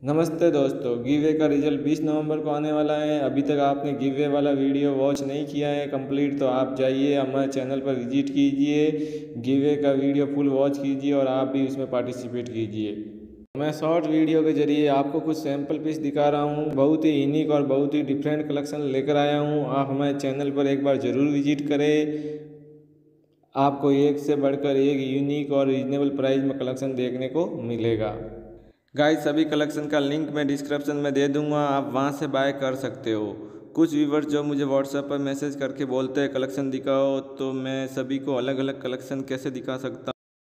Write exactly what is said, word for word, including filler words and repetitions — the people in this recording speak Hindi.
नमस्ते दोस्तों, गिवे का रिजल्ट बीस नवंबर को आने वाला है। अभी तक आपने गिवे वाला वीडियो वॉच नहीं किया है कंप्लीट, तो आप जाइए हमारे चैनल पर विजिट कीजिए, गिवे का वीडियो फुल वॉच कीजिए और आप भी उसमें पार्टिसिपेट कीजिए। मैं शॉर्ट वीडियो के जरिए आपको कुछ सैंपल पीस दिखा रहा हूँ। बहुत ही यूनिक और बहुत ही डिफरेंट कलेक्शन लेकर आया हूँ। आप हमारे चैनल पर एक बार ज़रूर विजिट करें। आपको एक से बढ़कर एक यूनिक और रीजनेबल प्राइस में कलेक्शन देखने को मिलेगा। गाइस, सभी कलेक्शन का लिंक मैं डिस्क्रिप्शन में दे दूंगा, आप वहां से बाय कर सकते हो। कुछ व्यूवर्स जो मुझे व्हाट्सएप पर मैसेज करके बोलते हैं कलेक्शन दिखाओ, तो मैं सभी को अलग अलग कलेक्शन कैसे दिखा सकता